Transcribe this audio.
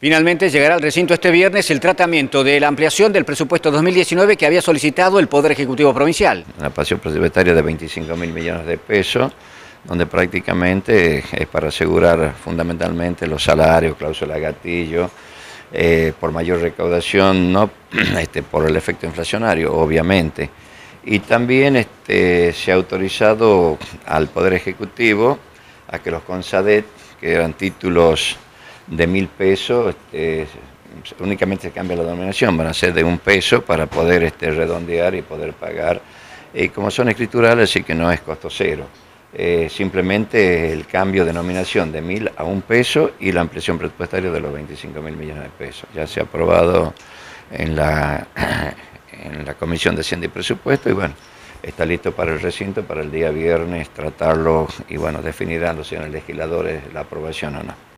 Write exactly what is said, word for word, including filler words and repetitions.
Finalmente llegará al recinto este viernes el tratamiento de la ampliación del presupuesto dos mil diecinueve que había solicitado el Poder Ejecutivo Provincial. Una pasión presupuestaria de veinticinco mil millones de pesos, donde prácticamente es para asegurar fundamentalmente los salarios, cláusula gatillo, eh, por mayor recaudación, no este, por el efecto inflacionario, obviamente. Y también este, se ha autorizado al Poder Ejecutivo a que los CONSADET, que eran títulos de mil pesos, este, únicamente se cambia la denominación, van a ser de un peso para poder este, redondear y poder pagar. Y como son escriturales, así que no es costo cero. Eh, simplemente el cambio de denominación de mil a un peso y la ampliación presupuestaria de los veinticinco mil millones de pesos. Ya se ha aprobado en la, en la Comisión de Hacienda y Presupuesto y bueno, está listo para el recinto para el día viernes tratarlo y bueno, definirán los señores legisladores la aprobación o no.